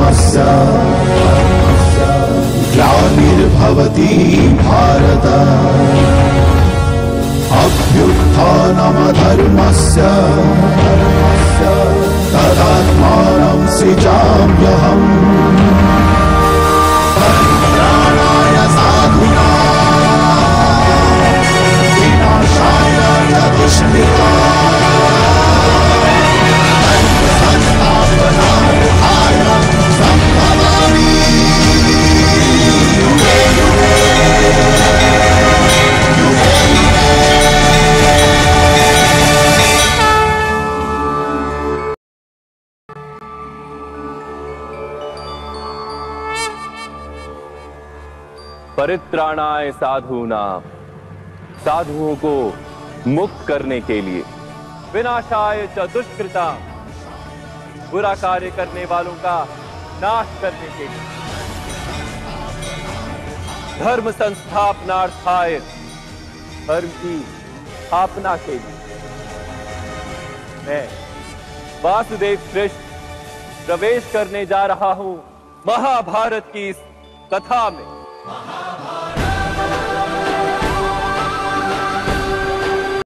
धर्मस्य ग्लानिर्भवति भारत अभ्युत्थानमधर्मस्य तदात्मानं सृजाम्यहम् परित्राणाय साधूनां विनाशाय च दुष्कृतां संस्थापनार्थाय सम्भवामि युगे युगे युगे परित्राणाय साधूनां, साधुओं को मुक्त करने के लिए, विनाशाय च दुष्कृतां, बुरा कार्य करने वालों का नाश करने के लिए, धर्म संस्थापनार्थाय, धर्म की स्थापना के लिए मैं वासुदेव कृष्ण प्रवेश करने जा रहा हूं महाभारत की इस कथा में।